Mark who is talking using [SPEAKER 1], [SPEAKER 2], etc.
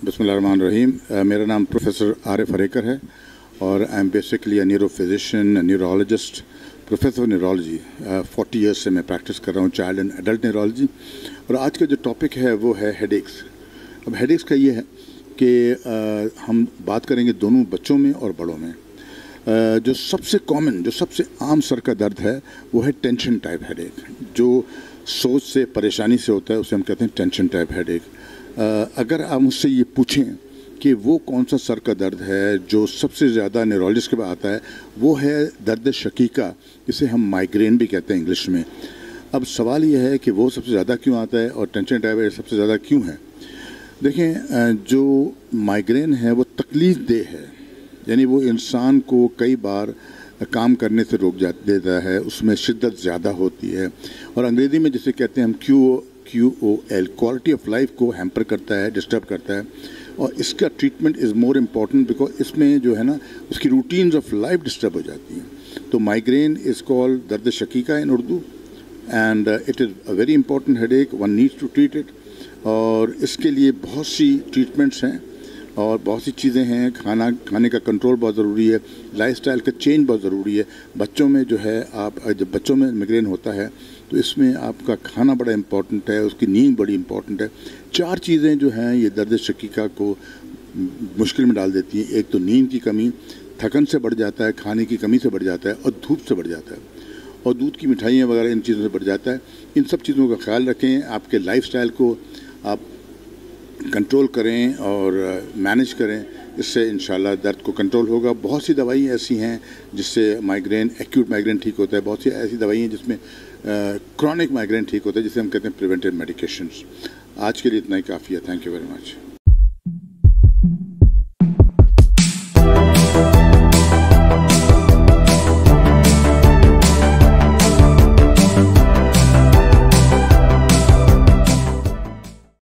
[SPEAKER 1] बिस्मिल्लाहिर्रहमानिर्रहीम। मेरा नाम प्रोफेसर आरिफ हरेकर है और I am basically a neuro physician, neurologist, professor of neurology. 40 years से मैं प्रैक्टिस कर रहा हूँ चाइल्ड एंड एडल्ट न्यूरोलॉजी। और आज का जो टॉपिक है वो है हेडेक्स। अब हेडेक्स का ये है कि हम बात करेंगे दोनों बच्चों में और बड़ों में। जो सबसे कॉमन, जो सबसे आम सर का दर्द है वो है टेंशन टाइप हेडेक। जो सोच से, परेशानी से होता है उसे हम कहते हैं टेंशन टाइप हेडेक। अगर आप मुझसे ये पूछें कि वो कौन सा सर का दर्द है जो सबसे ज़्यादा न्यूरोलॉजिस्ट के पास आता है, वो है दर्द शकीका, जिसे हम माइग्रेन भी कहते हैं इंग्लिश में। अब सवाल ये है कि वो सबसे ज़्यादा क्यों आता है और टेंशन टाइप सबसे ज़्यादा क्यों है। देखें, जो माइग्रेन है वो तकलीफ देह है, यानी वो इंसान को कई बार काम करने से रोक देता है, उसमें शिद्दत ज़्यादा होती है और अंग्रेज़ी में जिसे कहते हैं हम QOL, क्वालिटी ऑफ लाइफ को हैम्पर करता है, डिस्टर्ब करता है। और इसका treatment is more important because इसमें जो है ना उसकी रूटीन्स ऑफ लाइफ डिस्टर्ब हो जाती हैं। तो माइग्रेन इज़ कॉल्ड दर्द शकीका in Urdu and it is a very important headache, one needs to treat it. और इसके लिए बहुत सी ट्रीटमेंट्स हैं और बहुत सी चीज़ें हैं। खाने का कंट्रोल बहुत ज़रूरी है, लाइफस्टाइल का चेंज बहुत ज़रूरी है। बच्चों में जो है, आप जब बच्चों में माइग्रेन होता है तो इसमें आपका खाना बड़ा इम्पॉर्टेंट है, उसकी नींद बड़ी इम्पॉर्टेंट है। 4 चीज़ें जो हैं ये दर्द शकीका को मुश्किल में डाल देती हैं। एक तो नींद की कमी, थकन से बढ़ जाता है, खाने की कमी से बढ़ जाता है और धूप से बढ़ जाता है और दूध की मिठाइयाँ वगैरह इन चीज़ों से बढ़ जाता है। इन सब चीज़ों का ख्याल रखें, आपके लाइफस्टाइल को आप कंट्रोल करें और मैनेज करें, इससे इंशाल्लाह दर्द को कंट्रोल होगा। बहुत सी दवाइयाँ ऐसी हैं जिससे माइग्रेन, एक्यूट माइग्रेन ठीक होता है। बहुत सी ऐसी दवाइयाँ हैं जिसमें क्रॉनिक माइग्रेन ठीक होता है, जिसे हम कहते हैं प्रिवेंटिव मेडिकेशंस। आज के लिए इतना ही काफ़ी है। Thank you very much.